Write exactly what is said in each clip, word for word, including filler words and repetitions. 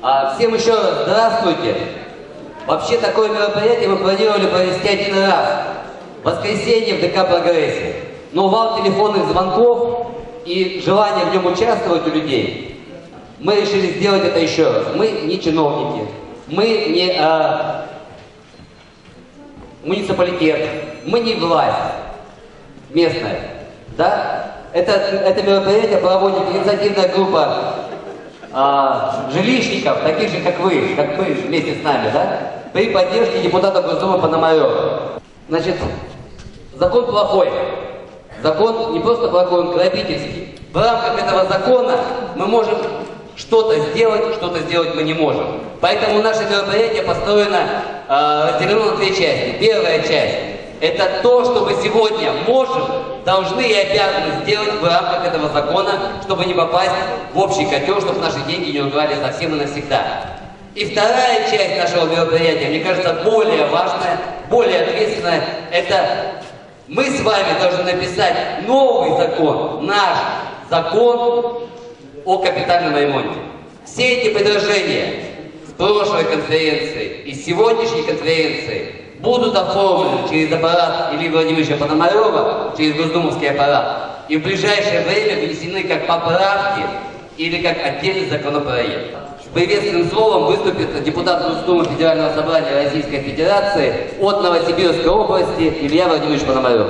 А, всем еще раз здравствуйте. Вообще такое мероприятие мы планировали провести один раз. В воскресенье в ДК «Прогрессе». Но вал телефонных звонков и желание в нем участвовать у людей, мы решили сделать это еще раз. Мы не чиновники, мы не а, муниципалитет, мы не власть местная. Да? Это, это мероприятие проводит инициативная группа а, жилищников, таких же, как вы, как вы вместе с нами, да? При поддержке депутата Госдумы Пономарева. Значит, закон плохой. Закон не просто плохой, он грабительский. В рамках этого закона мы можем что-то сделать, что-то сделать мы не можем. Поэтому наше мероприятие построено, э, разделено на две части. Первая часть – это то, что мы сегодня можем, должны и обязаны сделать в рамках этого закона, чтобы не попасть в общий котел, чтобы наши деньги не убрали совсем и навсегда. И вторая часть нашего мероприятия, мне кажется, более важная, более ответственная, это мы с вами должны написать новый закон, наш закон о капитальном ремонте. Все эти предложения с прошлой конференции и сегодняшней конференции будут оформлены через аппарат Ильи Владимировича Пономарева, через госдумовский аппарат, и в ближайшее время внесены как поправки или как отдельный законопроект. Приветственным словом выступит депутат Госдумы Федерального собрания Российской Федерации от Новосибирской области Илья Владимирович Пономарев.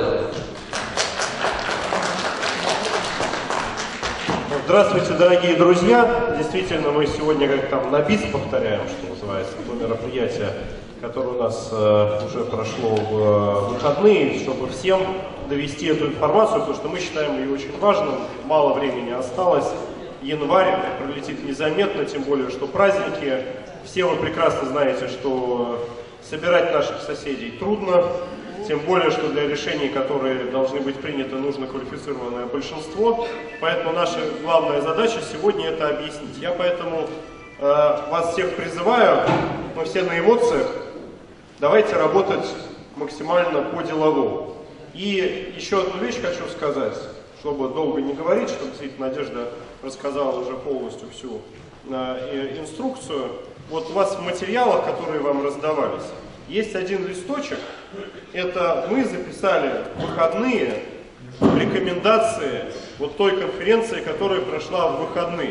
Здравствуйте, дорогие друзья! Действительно, мы сегодня как там на бис повторяем, что называется, то мероприятие, которое у нас э, уже прошло в э, выходные, чтобы всем довести эту информацию, потому что мы считаем ее очень важным, мало времени осталось. Январь пролетит незаметно, тем более, что праздники. Все вы прекрасно знаете, что собирать наших соседей трудно, тем более, что для решений, которые должны быть приняты, нужно квалифицированное большинство. Поэтому наша главная задача сегодня это объяснить. Я поэтому э, вас всех призываю, мы все на эмоциях, давайте работать максимально по-деловому. И еще одну вещь хочу сказать, чтобы долго не говорить, чтобы действительно Надежда рассказала уже полностью всю э, инструкцию. Вот у вас в материалах, которые вам раздавались, есть один листочек. Это мы записали в выходные рекомендации вот той конференции, которая прошла в выходные.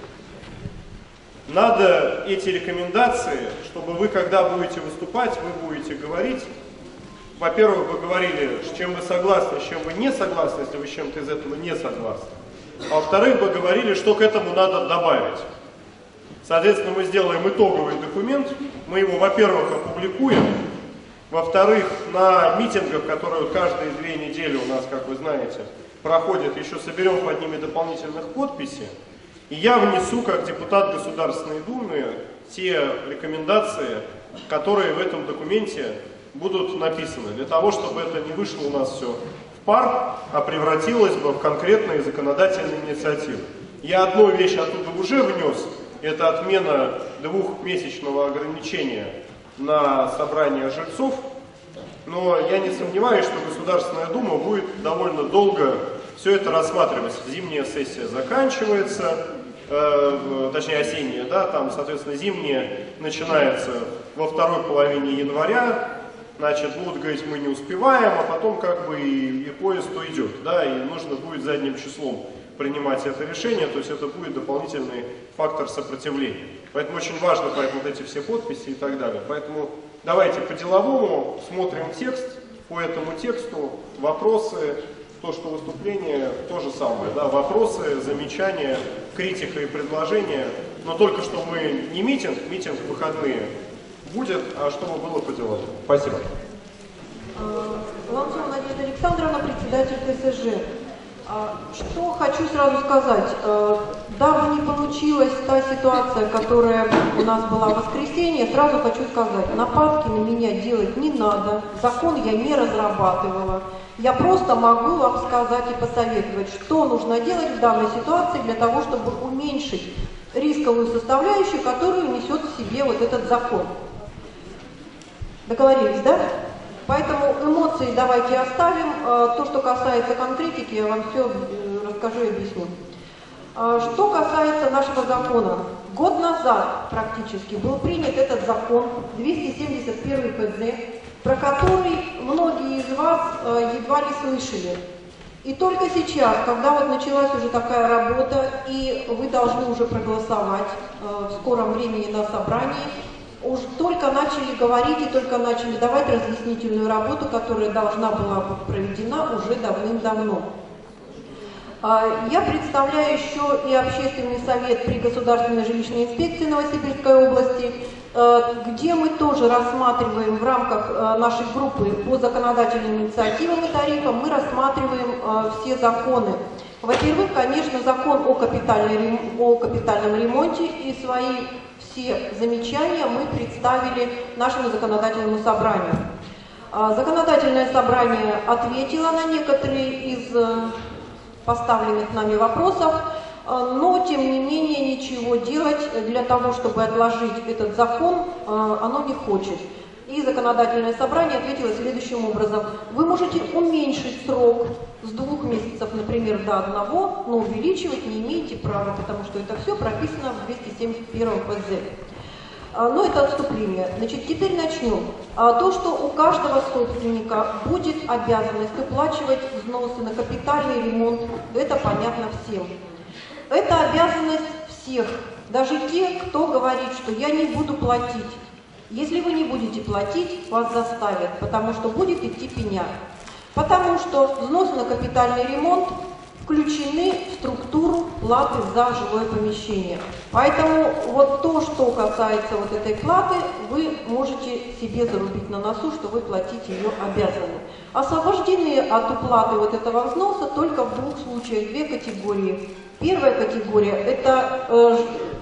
Надо эти рекомендации, чтобы вы, когда будете выступать, вы будете говорить. Во-первых, вы говорили, с чем вы согласны, с чем вы не согласны, если вы с чем-то из этого не согласны. А во-вторых, вы говорили, что к этому надо добавить. Соответственно, мы сделаем итоговый документ, мы его, во-первых, опубликуем, во-вторых, на митингах, которые каждые две недели у нас, как вы знаете, проходят, еще соберем под ними дополнительных подписей, и я внесу, как депутат Государственной Думы, те рекомендации, которые в этом документе будут написаны, для того, чтобы это не вышло у нас все в пар, а превратилось бы в конкретные законодательные инициативы. Я одну вещь оттуда уже внес, это отмена двухмесячного ограничения на собрание жильцов, но я не сомневаюсь, что Государственная Дума будет довольно долго все это рассматривать. Зимняя сессия заканчивается, э, точнее осенняя, да, там, соответственно, зимняя начинается во второй половине января. Значит, будут говорить, мы не успеваем, а потом как бы и, и поезд уйдет, да, и нужно будет задним числом принимать это решение, то есть это будет дополнительный фактор сопротивления. Поэтому очень важно, поэтому вот эти все подписи и так далее. Поэтому давайте по-деловому смотрим текст, по этому тексту вопросы, то, что выступление, то же самое, да, вопросы, замечания, критика и предложения, но только что мы не митинг, митинг в выходные будет, а чтобы было по делам. Спасибо. Ломцова Надежда Александровна, председатель ТСЖ. Что хочу сразу сказать. Дабы не получилась та ситуация, которая у нас была в воскресенье, сразу хочу сказать, нападки на меня делать не надо, закон я не разрабатывала. Я просто могу вам сказать и посоветовать, что нужно делать в данной ситуации для того, чтобы уменьшить рисковую составляющую, которую несет в себе вот этот закон. Договорились, да? Поэтому эмоции давайте оставим. То, что касается конкретики, я вам все расскажу и объясню. Что касается нашего закона, год назад практически был принят этот закон двести семьдесят первый П З, про который многие из вас едва ли слышали. И только сейчас, когда вот началась уже такая работа, и вы должны уже проголосовать в скором времени на собрании, уж только начали говорить и только начали давать разъяснительную работу, которая должна была быть проведена уже давным-давно. Я представляю еще и общественный совет при Государственной жилищной инспекции Новосибирской области, где мы тоже рассматриваем в рамках нашей группы по законодательным инициативам и тарифам, мы рассматриваем все законы. Во-первых, конечно, закон о, о капитальном ремонте, и свои все замечания мы представили нашему законодательному собранию. Законодательное собрание ответило на некоторые из поставленных нами вопросов, но, тем не менее, ничего делать для того, чтобы отложить этот закон, оно не хочет. И законодательное собрание ответило следующим образом. Вы можете уменьшить срок с двух месяцев, например, до одного, но увеличивать не имеете права, потому что это все прописано в двести семьдесят первом П З. Но это отступление. Значит, теперь начнем. То, что у каждого собственника будет обязанность уплачивать взносы на капитальный ремонт, это понятно всем. Это обязанность всех, даже тех, кто говорит, что я не буду платить. Если вы не будете платить, вас заставят, потому что будет идти пеня. Потому что взносы на капитальный ремонт включены в структуру платы за жилое помещение. Поэтому вот то, что касается вот этой платы, вы можете себе зарубить на носу, что вы платить ее обязаны. Освобождены от уплаты вот этого взноса только в двух случаях, две категории. Первая категория – это э,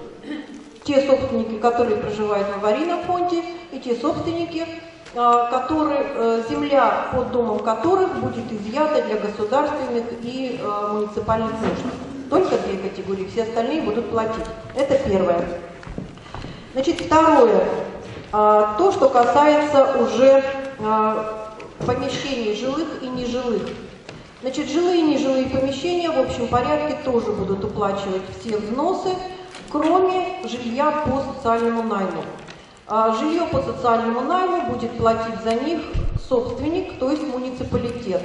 те собственники, которые проживают в аварийном фонде, и те собственники, э, которые, э, земля под домом которых будет изъята для государственных и э, муниципальных нужд. Только две категории, все остальные будут платить. Это первое. Значит, второе. Э, то, что касается уже э, помещений жилых и нежилых. Значит, жилые и нежилые помещения в общем порядке тоже будут уплачивать все взносы, кроме жилья по социальному найму. А жилье по социальному найму будет платить за них собственник, то есть муниципалитет.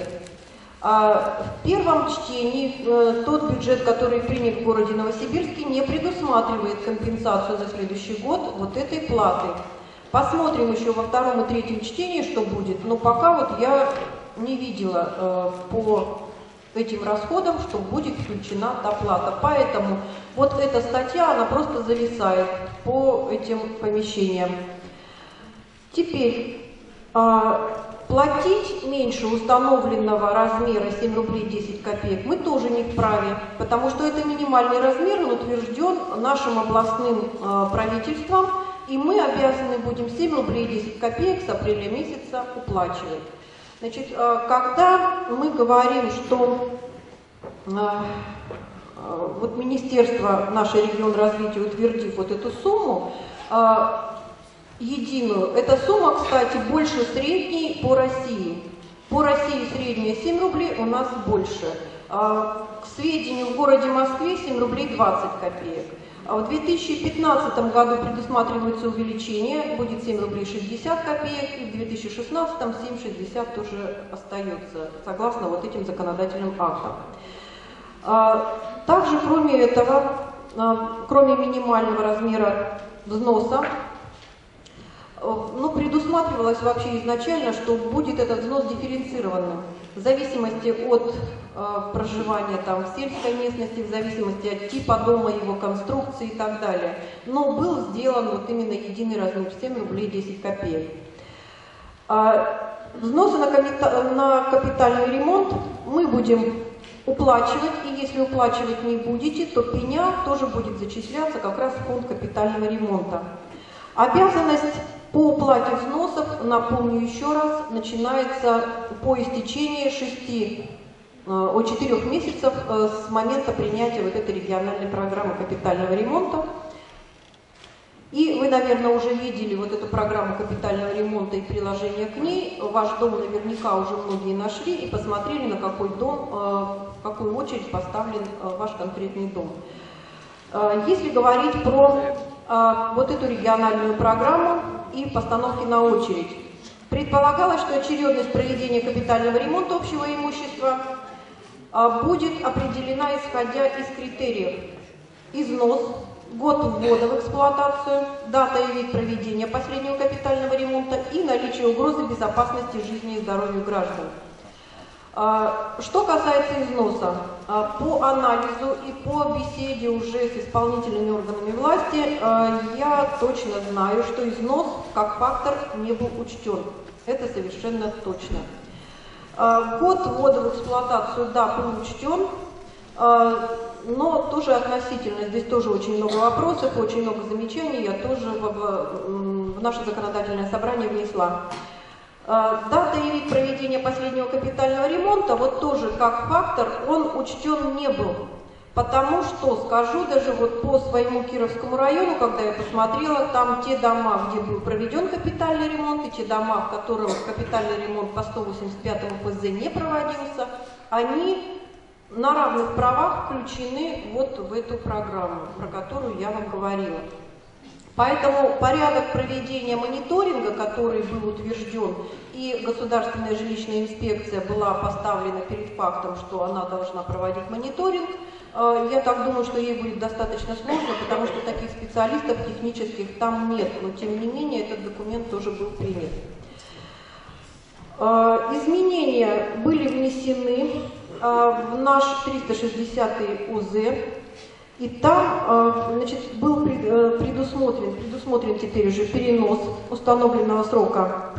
А в первом чтении э, тот бюджет, который принят в городе Новосибирске, не предусматривает компенсацию за следующий год вот этой платы. Посмотрим еще во втором и третьем чтении, что будет, но пока вот я не видела э, по этим расходам, что будет включена та плата. Поэтому вот эта статья, она просто зависает по этим помещениям. Теперь, э, платить меньше установленного размера семь рублей десять копеек мы тоже не вправе, потому что это минимальный размер, он утвержден нашим областным э, правительством, и мы обязаны будем семь рублей десять копеек с апреля месяца уплачивать. Значит, когда мы говорим, что вот Министерство, наше регионразвития, утвердив вот эту сумму единую, эта сумма, кстати, больше средней по России. По России средняя семь рублей, у нас больше. К сведению, в городе Москве семь рублей двадцать копеек. В две тысячи пятнадцатом году предусматривается увеличение, будет семь рублей шестьдесят копеек, и в две тысячи шестнадцатом семь шестьдесят тоже остается, согласно вот этим законодательным актам. Также, кроме этого, кроме минимального размера взноса, ну, предусматривалось вообще изначально, что будет этот взнос дифференцированным в зависимости от э, проживания там в сельской местности, в зависимости от типа дома, его конструкции и так далее. Но был сделан вот именно единый размер семь рублей десять копеек. А взносы на, капита на капитальный ремонт мы будем уплачивать, и если уплачивать не будете, то пеня тоже будет зачисляться как раз в фонд капитального ремонта. Обязанность по уплате взносов, напомню еще раз, начинается по истечении шести, о четырех месяцев с момента принятия вот этой региональной программы капитального ремонта. И вы, наверное, уже видели вот эту программу капитального ремонта и приложение к ней. Ваш дом наверняка уже многие нашли и посмотрели, на какой дом, в какую очередь поставлен ваш конкретный дом. Если говорить про вот эту региональную программу и постановки на очередь, предполагалось, что очередность проведения капитального ремонта общего имущества будет определена исходя из критериев: износ, год ввода в эксплуатацию, дата и вид проведения последнего капитального ремонта и наличие угрозы безопасности жизни и здоровью граждан. Что касается износа, по анализу и по беседе уже с исполнительными органами власти, я точно знаю, что износ как фактор не был учтен. Это совершенно точно. Год ввода в эксплуатацию, да, был учтен, но тоже относительно. Здесь тоже очень много вопросов, очень много замечаний я тоже в, в наше законодательное собрание внесла. Дата и вид проведения последнего капитального ремонта, вот тоже как фактор, он учтен не был. Потому что, скажу, даже вот по своему Кировскому району, когда я посмотрела, там те дома, где был проведен капитальный ремонт, и те дома, в которых капитальный ремонт по сто восемьдесят пятому ФЗ не проводился, они на равных правах включены вот в эту программу, про которую я вам говорила. Поэтому порядок проведения мониторинга, который был утвержден, и Государственная жилищная инспекция была поставлена перед фактом, что она должна проводить мониторинг, я так думаю, что ей будет достаточно сложно, потому что таких специалистов технических там нет, но тем не менее этот документ тоже был принят. Изменения были внесены в наш триста шестидесятый УЗ. И там, значит, был предусмотрен, предусмотрен теперь уже перенос установленного срока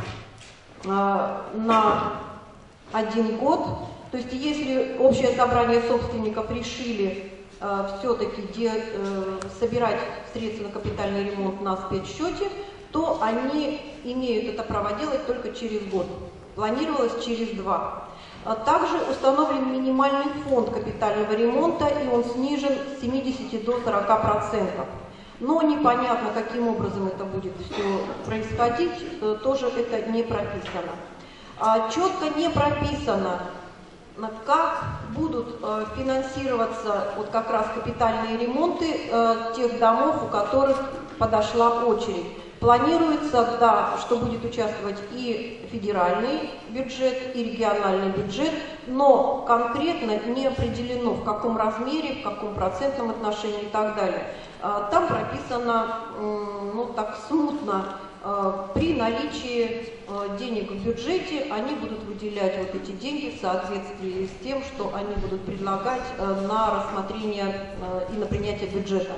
на один год. То есть, если общее собрание собственников решили все-таки собирать средства на капитальный ремонт на спецсчете, то они имеют это право делать только через год. Планировалось через два. Также установлен минимальный фонд капитального ремонта, и он снижен с семидесяти до сорока процентов. Но непонятно, каким образом это будет все происходить, тоже это не прописано. Четко не прописано, как будут финансироваться вот как раз капитальные ремонты тех домов, у которых подошла очередь. Планируется, да, что будет участвовать и федеральный бюджет, и региональный бюджет, но конкретно не определено, в каком размере, в каком процентном отношении и так далее. Там прописано, ну так смутно, при наличии денег в бюджете они будут выделять вот эти деньги в соответствии с тем, что они будут предлагать на рассмотрение и на принятие бюджета.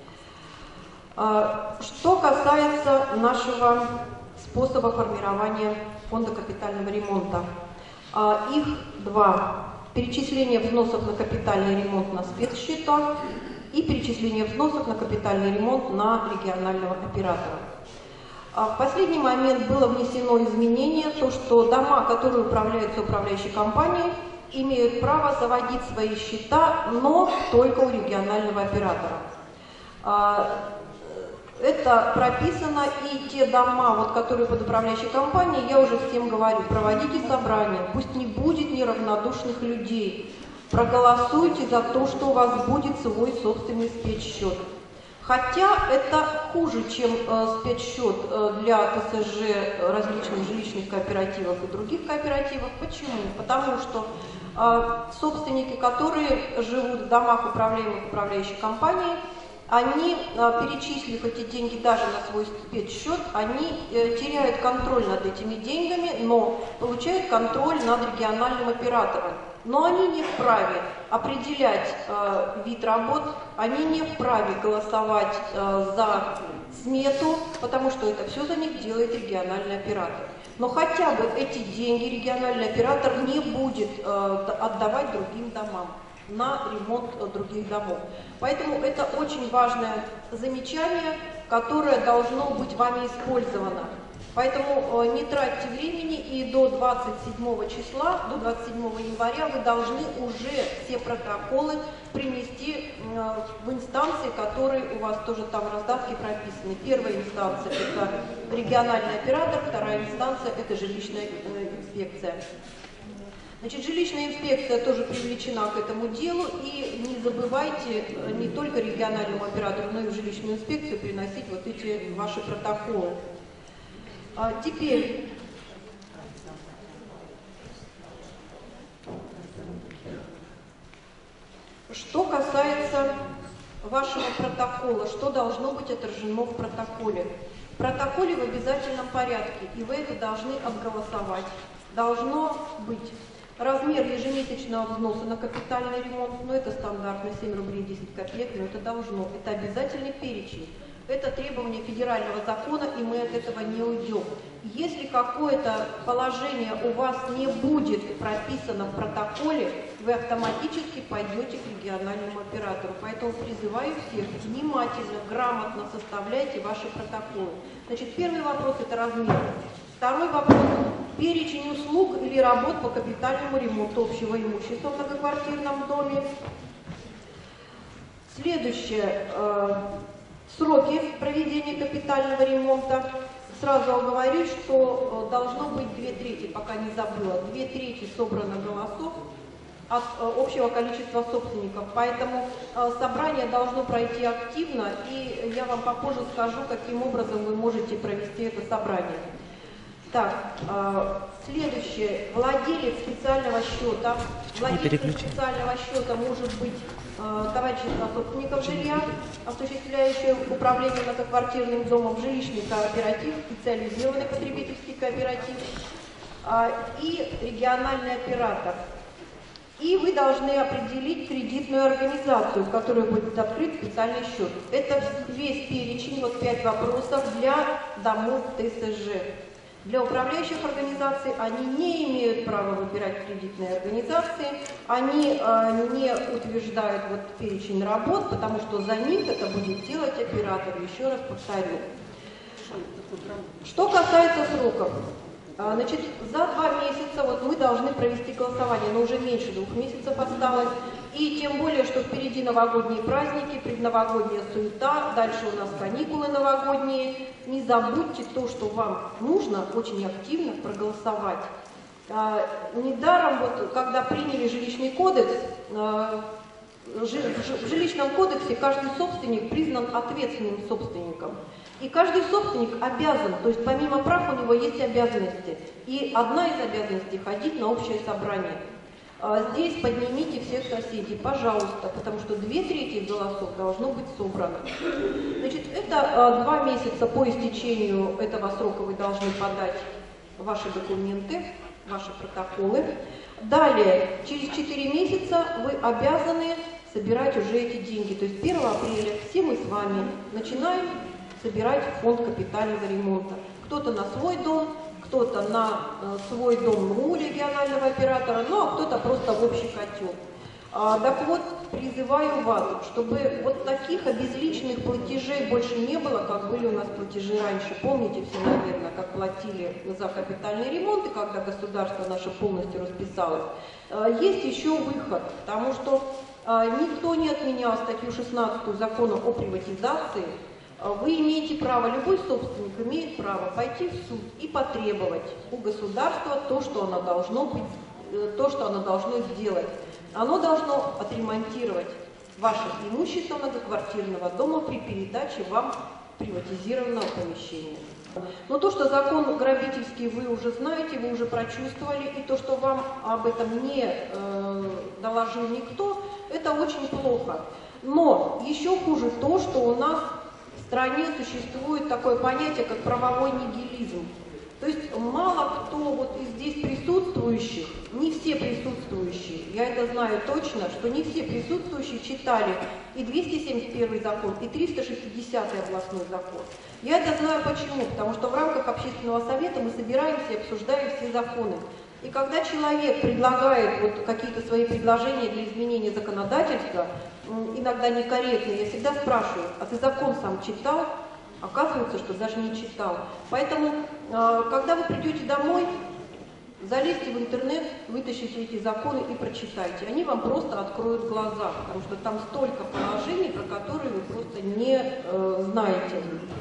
Что касается нашего способа формирования фонда капитального ремонта, их два. Перечисление взносов на капитальный ремонт на спецсчета и перечисление взносов на капитальный ремонт на регионального оператора. В последний момент было внесено изменение, то что дома, которые управляются управляющей компанией, имеют право заводить свои счета, но только у регионального оператора. Это прописано, и те дома, вот, которые под управляющей компанией, я уже всем говорю, проводите собрания, пусть не будет неравнодушных людей, проголосуйте за то, что у вас будет свой собственный спецсчет. Хотя это хуже, чем э, спецсчет э, для ТСЖ различных жилищных кооперативов и других кооперативов. Почему? Потому что э, собственники, которые живут в домах, управляемых управляющей компанией, они, перечислив эти деньги даже на свой спецсчет, они теряют контроль над этими деньгами, но получают контроль над региональным оператором. Но они не вправе определять э, вид работ, они не вправе голосовать э, за смету, потому что это все за них делает региональный оператор. Но хотя бы эти деньги региональный оператор не будет э, отдавать другим домам на ремонт других домов. Поэтому это очень важное замечание, которое должно быть вами использовано. Поэтому не тратьте времени, и до двадцать седьмого числа, до двадцать седьмого января вы должны уже все протоколы принести в инстанции, которые у вас тоже там в раздатке прописаны. Первая инстанция – это региональный оператор, вторая инстанция – это жилищная инспекция. Значит, жилищная инспекция тоже привлечена к этому делу, и не забывайте не только региональному оператору, но и в жилищную инспекцию приносить вот эти ваши протоколы. А теперь что касается вашего протокола, что должно быть отражено в протоколе. В протоколе в обязательном порядке, и вы это должны обголосовать. Должно быть размер ежемесячного взноса на капитальный ремонт, ну это стандартно семь рублей десять копеек, но это должно, это обязательный перечень. Это требование федерального закона, и мы от этого не уйдем. Если какое-то положение у вас не будет прописано в протоколе, вы автоматически пойдете к региональному оператору. Поэтому призываю всех внимательно, грамотно составляйте ваши протоколы. Значит, первый вопрос – это размер. Второй вопрос – перечень услуг или работ по капитальному ремонту общего имущества в многоквартирном доме. Следующее – сроки проведения капитального ремонта. Сразу оговорюсь, что должно быть две трети, пока не забыла, две трети собрано голосов от общего количества собственников. Поэтому собрание должно пройти активно, и я вам попозже скажу, каким образом вы можете провести это собрание. Так, следующее. Владелец специального счета. Владелец специального счета может быть товарищество собственников жилья, осуществляющее управление многоквартирным домом, жилищный кооператив, специализированный потребительский кооператив и региональный оператор. И вы должны определить кредитную организацию, в которой будет открыт специальный счет. Это весь перечень, вот пять вопросов для домов ТСЖ. Для управляющих организаций они не имеют права выбирать кредитные организации, они э, не утверждают вот перечень работ, потому что за них это будет делать оператор. Еще раз повторю. Что касается сроков, э, значит, за два месяца вот мы должны провести голосование, но уже меньше двух месяцев осталось. И тем более, что впереди новогодние праздники, предновогодняя суета, дальше у нас каникулы новогодние. Не забудьте то, что вам нужно очень активно проголосовать. А, недаром, вот, когда приняли жилищный кодекс, а, жи, в жилищном кодексе каждый собственник признан ответственным собственником. И каждый собственник обязан, то есть помимо прав у него есть обязанности. И одна из обязанностей – ходить на общее собрание. Здесь поднимите всех соседей, пожалуйста, потому что две трети голосов должно быть собрано. Значит, это два месяца по истечению этого срока вы должны подать ваши документы, ваши протоколы. Далее, через четыре месяца вы обязаны собирать уже эти деньги. То есть первого апреля все мы с вами начинаем собирать фонд капитального ремонта. Кто-то на свой дом, кто-то на свой дом у регионального оператора, ну а кто-то просто в общий котел. А, так вот, призываю вас, чтобы вот таких обезличенных платежей больше не было, как были у нас платежи раньше. Помните все, наверное, как платили за капитальный ремонт, и когда государство наше полностью расписалось. А, есть еще выход, потому что а, никто не отменял статью шестнадцатую закона о приватизации. Вы имеете право, любой собственник имеет право пойти в суд и потребовать у государства то, что оно должно быть, то, что оно должно сделать. Оно должно отремонтировать ваше имущество многоквартирного дома при передаче вам приватизированного помещения. Но то, что закон грабительский вы уже знаете, вы уже прочувствовали, и то, что вам об этом не э, доложил никто, это очень плохо. Но еще хуже то, что у нас в стране существует такое понятие, как правовой нигилизм. То есть мало кто вот из здесь присутствующих, не все присутствующие, я это знаю точно, что не все присутствующие читали и двести семьдесят первый закон, и триста шестидесятый областной закон. Я это знаю почему, потому что в рамках общественного совета мы собираемся и обсуждаем все законы. И когда человек предлагает вот какие-то свои предложения для изменения законодательства, иногда некорректные, я всегда спрашиваю: а ты закон сам читал? Оказывается, что даже не читал. Поэтому, когда вы придете домой, залезьте в интернет, вытащите эти законы и прочитайте. Они вам просто откроют глаза, потому что там столько положений, про которые вы просто не э, знаете.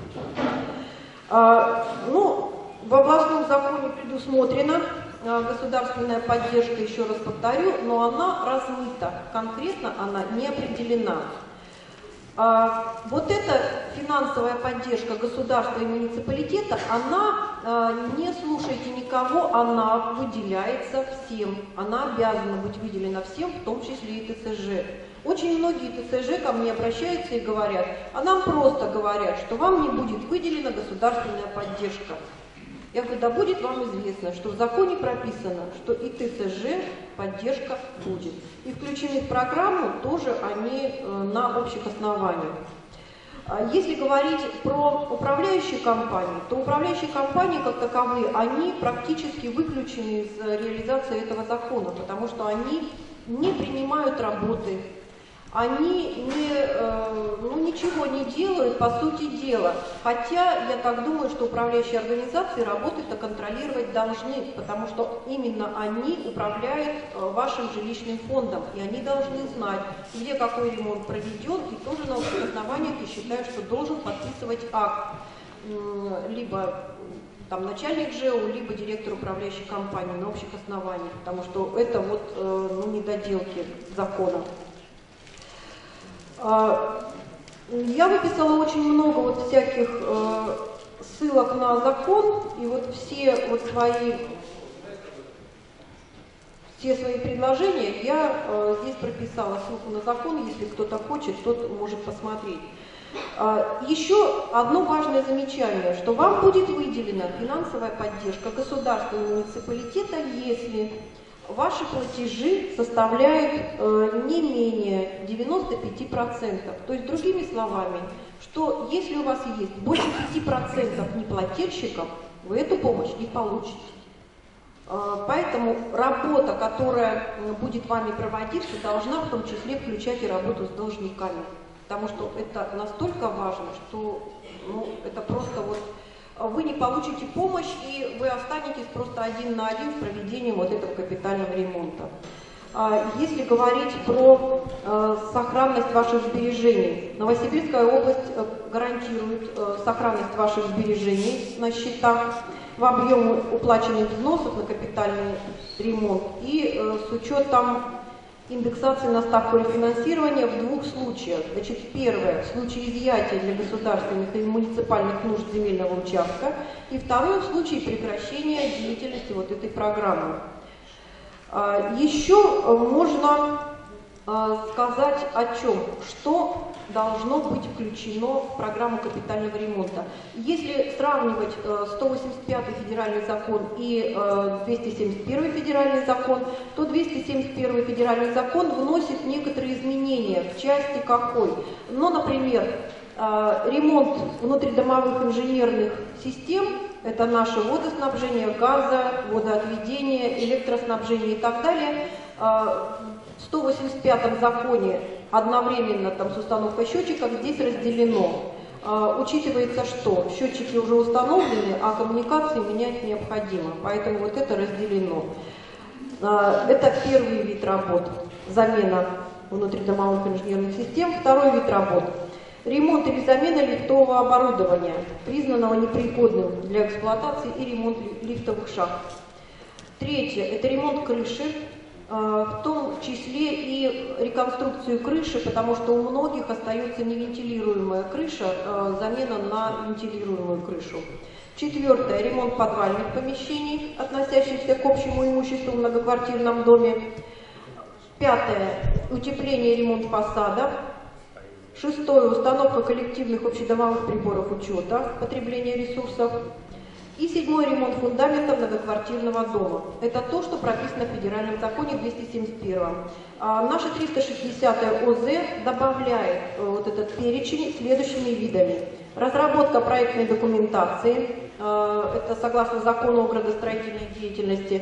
А, ну, в областном законе предусмотрена э, государственная поддержка, еще раз повторю, но она размыта, конкретно она не определена. А, вот эта финансовая поддержка государства и муниципалитета, она, а, не слушайте никого, она выделяется всем, она обязана быть выделена всем, в том числе и ТСЖ. Очень многие ТСЖ ко мне обращаются и говорят, а нам просто говорят, что вам не будет выделена государственная поддержка. Я говорю, да будет вам известно, что в законе прописано, что и ТСЖ поддержка будет. И включены в программу тоже они на общих основаниях. Если говорить про управляющие компании, то управляющие компании как таковые, они практически выключены из реализации этого закона, потому что они не принимают работы, они не, э, ну, ничего не делают, по сути дела. Хотя я так думаю, что управляющие организации работать и контролировать должны, потому что именно они управляют э, вашим жилищным фондом, и они должны знать, где какой ремонт проведен, и тоже на общих основаниях я считаю, что должен подписывать акт э, либо там, начальник ЖЭУ, либо директор управляющей компании на общих основаниях, потому что это вот э, ну, недоделки закона. Я выписала очень много вот всяких э, ссылок на закон, и вот все вот свои, все свои предложения я э, здесь прописала ссылку на закон, если кто-то хочет, тот может посмотреть. Э, еще одно важное замечание, что вам будет выделена финансовая поддержка государства и муниципалитета, если ваши платежи составляют э, не менее девяноста пяти процентов. То есть, другими словами, что если у вас есть больше пяти процентов неплательщиков, вы эту помощь не получите. Э, поэтому работа, которая будет вами проводиться, должна в том числе включать и работу с должниками. Потому что это настолько важно, что ну, это просто вот... Вы не получите помощь, и вы останетесь просто один на один с проведением вот этого капитального ремонта. Если говорить про сохранность ваших сбережений, Новосибирская область гарантирует сохранность ваших сбережений на счетах в объеме уплаченных взносов на капитальный ремонт и с учетом индексации на ставку рефинансирования в двух случаях. Значит, первое, в случае изъятия для государственных и муниципальных нужд земельного участка, и второе, в случае прекращения деятельности вот этой программы. Еще можно сказать о чем, что должно быть включено в программу капитального ремонта. Если сравнивать сто восемьдесят пятый федеральный закон и двести семьдесят первый федеральный закон, то двести семьдесят первый федеральный закон вносит некоторые изменения в части какой. Ну, например, ремонт внутридомовых инженерных систем, это наше водоснабжение, газа, водоотведение, электроснабжение и так далее, в сто восемьдесят пятом законе одновременно там, с установкой счетчиков здесь разделено. А, учитывается, что счетчики уже установлены, а коммуникации менять необходимо. Поэтому вот это разделено. А, это первый вид работ. Замена внутридомовых инженерных систем. Второй вид работ. Ремонт или замена лифтового оборудования, признанного непригодным для эксплуатации, и ремонт лифтовых шахт. Третье. Это ремонт крыши, в том числе и реконструкцию крыши, потому что у многих остается невентилируемая крыша, замена на вентилируемую крышу. Четвертое. Ремонт подвальных помещений, относящихся к общему имуществу в многоквартирном доме. Пятое. Утепление и ремонт фасадов. Шестое. Установка коллективных общедомовых приборов учета потребления ресурсов. И седьмой. Ремонт фундамента многоквартирного дома. Это то, что прописано в федеральном законе двести семьдесят первом. А наша триста шестидесятая ОЗ добавляет вот этот перечень следующими видами. Разработка проектной документации, это согласно закону о градостроительной деятельности,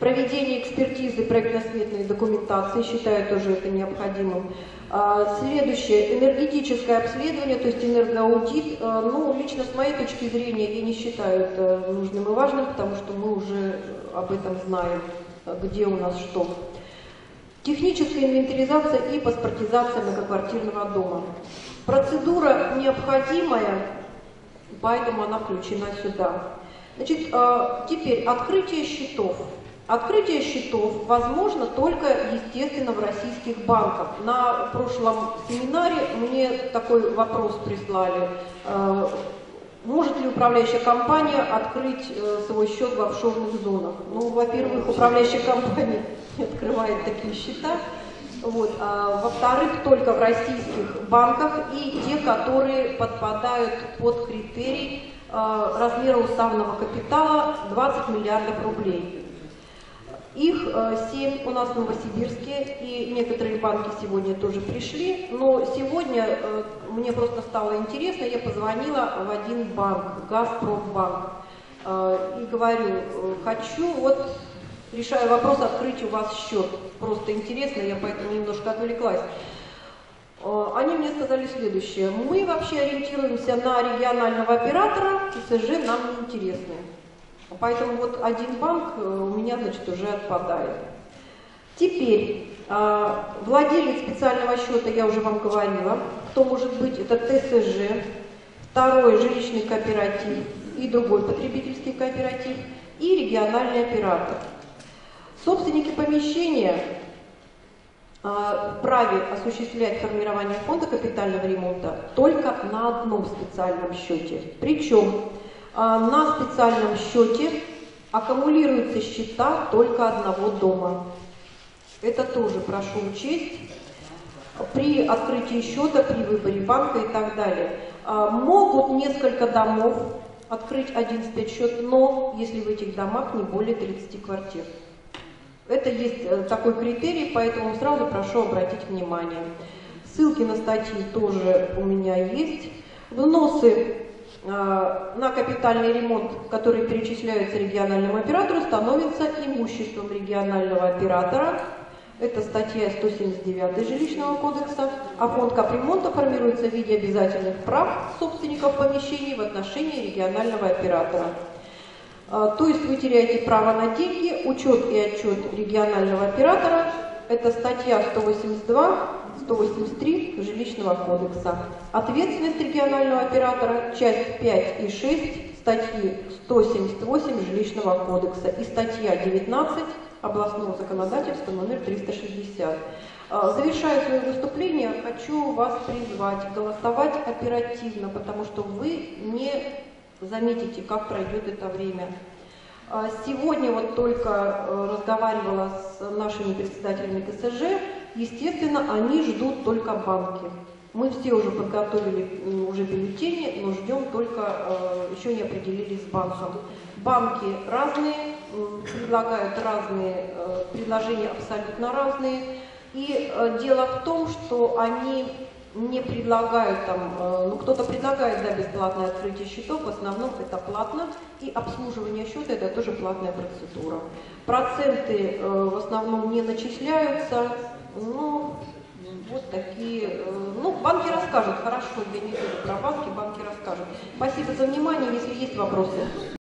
Проведение экспертизы проектно-сметной документации, считаю тоже это необходимым. Следующее, энергетическое обследование, то есть энергоаудит. Ну, лично с моей точки зрения, я не считаю это нужным и важным, потому что мы уже об этом знаем, где у нас что. Техническая инвентаризация и паспортизация многоквартирного дома. Процедура необходимая, поэтому она включена сюда. Значит, теперь открытие счетов. Открытие счетов возможно только, естественно, в российских банках. На прошлом семинаре мне такой вопрос прислали. Может ли управляющая компания открыть свой счет в офшорных зонах? Ну, во-первых, управляющая компания не открывает такие счета. Вот. А, во-вторых, только в российских банках и те, которые подпадают под критерий а, размера уставного капитала двадцать миллиардов рублей. Их семь у нас в Новосибирске, и некоторые банки сегодня тоже пришли, но сегодня э, мне просто стало интересно, я позвонила в один банк, Газпромбанк, э, и говорю, э, хочу, вот, решаю вопрос открыть у вас счет, просто интересно, я поэтому немножко отвлеклась. Э, они мне сказали следующее, мы вообще ориентируемся на регионального оператора, ТСЖ нам не интересны. Поэтому вот один банк у меня, значит, уже отпадает. Теперь, владелец специального счета, я уже вам говорила, кто может быть, это ТСЖ, второй жилищный кооператив и другой потребительский кооператив, и региональный оператор. Собственники помещения вправе осуществлять формирование фонда капитального ремонта только на одном специальном счете. Причем на специальном счете аккумулируются счета только одного дома. Это тоже прошу учесть при открытии счета, при выборе банка и так далее. Могут несколько домов открыть один спецсчет, но если в этих домах не более тридцати квартир. Это есть такой критерий, поэтому сразу прошу обратить внимание. Ссылки на статьи тоже у меня есть. Вносы на капитальный ремонт, который перечисляется региональному оператору, становится имуществом регионального оператора. Это статья сто семьдесят девять Жилищного кодекса. А фонд капремонта формируется в виде обязательных прав собственников помещений в отношении регионального оператора. То есть вы теряете право на деньги, учет и отчет регионального оператора. Это статья сто восемьдесят два, сто восемьдесят три Жилищного кодекса. Ответственность регионального оператора, часть пять и шесть статьи сто семьдесят восемь Жилищного кодекса и статья девятнадцать областного законодательства номер триста шестьдесят. Завершая свое выступление, хочу вас призвать голосовать оперативно, потому что вы не заметите, как пройдет это время. Сегодня вот только разговаривала с нашими председателями ТСЖ, естественно, они ждут только банки. Мы все уже подготовили уже бюллетени, но ждем только, еще не определились с банком. Банки разные, предлагают разные предложения, абсолютно разные. И дело в том, что они не предлагают там, ну кто-то предлагает, да, бесплатное открытие счетов, в основном это платно, и обслуживание счета это тоже платная процедура. Проценты э, в основном не начисляются, ну вот такие, э, ну банки расскажут, хорошо, я не говорю про банки, банки расскажут. Спасибо за внимание, если есть вопросы.